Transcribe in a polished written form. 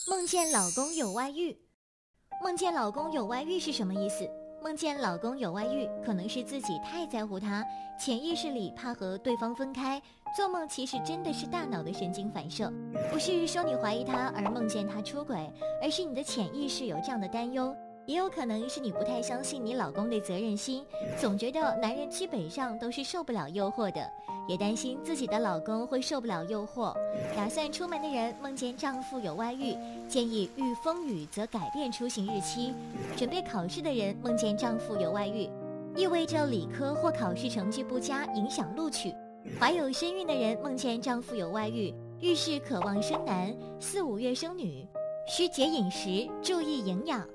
梦见老公有外遇。梦见老公有外遇是什么意思？梦见老公有外遇，可能是自己太在乎他，潜意识里怕和对方分开，做梦其实真的是大脑的神经反射。不是说你怀疑他而梦见他出轨，而是你的潜意识有这样的担忧。也有可能是你不太相信你老公的责任心，总觉得男人基本上都是受不了诱惑的，也担心自己的老公会受不了诱惑。打算出门的人梦见丈夫有外遇，建议遇风雨则改变出行日期。准备考试的人梦见丈夫有外遇，意味着理科或考试成绩不佳，影响录取。怀有身孕的人梦见丈夫有外遇，预示渴望生男，4、5月生女，需节饮食，注意营养。